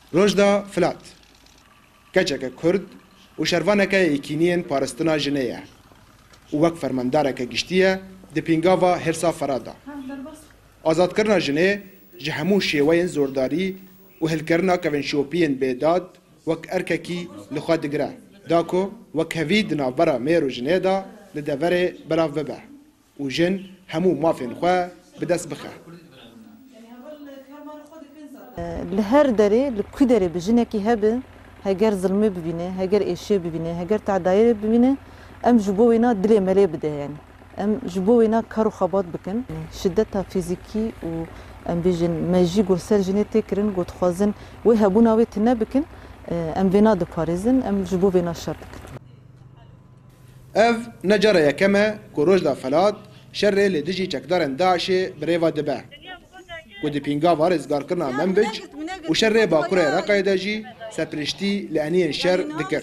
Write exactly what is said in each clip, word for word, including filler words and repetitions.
روجدا فلات کچک کرد و شروانک یکینین پارستنا جنیه و وک فرماندارک گشتیه دی پینگاوا هرسا فرادا آزاد کرنا جنه جهمو شیوین زورداری و هل کرنا کون شوپین بیداد وک ارککی لخوا دگره داکو وک هوید نابرا میرو جنه دا لدوره براف ببه و جن همو مافین خواه بدست بخه لهر داره لكل داره بجنكي هبه هجر ظلمي ببينه هجر إشي ببينه هجر تعداير ببينه أم جبوينا دلي ملي بده يعني أم جبوينا كارو خباط بكن شدتها فيزيكي و أم بيجن ماجي قرصال جينيتي كرن قد خوازن وهبونا ويتنا بكن أم بينا دكاريزن أم جبوينا شرطك اف نجارة يا كما كوروج دا فلات شر لدجي چكدارن داعشي بريوا دبه ودي بينغا وارز غار كرنا منبج وشر باكوره رقايداجي سپرشتي لانين شر دكر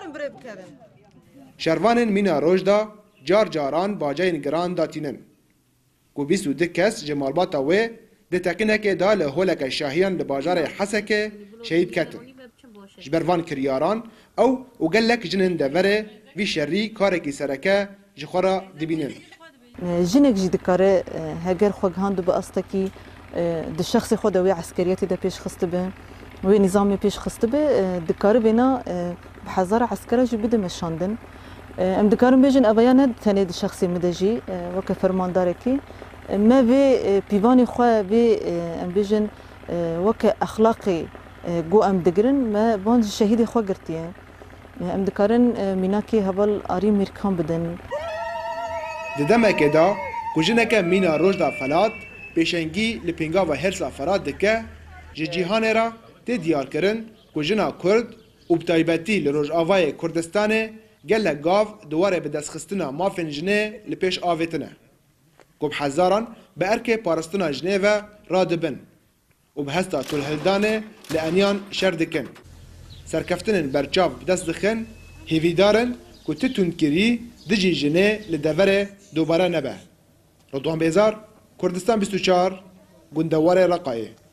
شروانن مينا روجدا جار جاران باجاين گران داتينن کو بيسو دكس جمال باتا و د تكنك دا له هولك شاهيان لباجار حسكه شهيد كتن جبروان كرياران او وقالك جنن دفره في شري كاركي سركه جخورا دبينن جنك جي دكاره هاجر خوغ هاندو باستكي د شخص خود وی عسکریتی د پیش خست به وی نظامی پیش خست به دکار بنا بحضر عسکره جو بده مشاندن ام دکارم بیجن اویانه تنه د شخصی مدجی وک فرماندار کی ما وی پیوانی خو وی ام بیجن وک اخلاقی گو ام دگرن ما بان شهید خو گرتیه ام دکارن میناکی هبل اری میرکان بدن ددمه دا کوجنک مینا روجدا فلات پیشنگی لپینگا و هرسا فراد دکه جی جیهان را تی دیار کرن کجنا کرد و بتایبتی لروج آوای کردستان گل گاو دواره به دستخستنا مافن جنه لپیش آویتنه کب هزاران به ارک پارستنا جنه و رادبن و به هستا طول هلدانه لانیان شردکن سرکفتن برچاو بدست دخن هیویدارن که تتون کری دجی جنه لدوره دوباره نبه رضوان بیزار کردستان بیست و چهار گندواره رقایه